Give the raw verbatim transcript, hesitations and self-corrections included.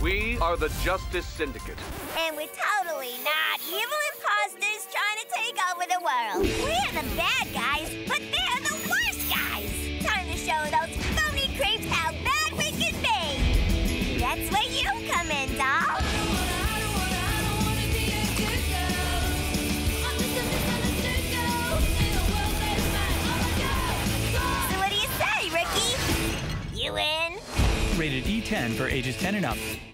We are the Justice Syndicate. And we're totally not evil imposters trying to take over the world. We're the bad guys, but they're the worst guys. Time to show those phony creeps how bad we can be. That's where you come in, doll. So what do you say, Ricky? You in? Rated E ten for ages ten and up.